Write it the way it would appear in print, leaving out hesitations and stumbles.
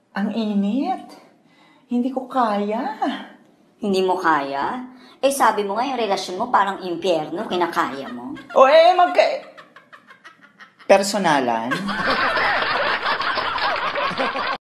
Ang init. Hindi ko kaya. Hindi mo kaya? Eh sabi mo nga yung relasyon mo parang impyerno, kinakaya mo. O personalan?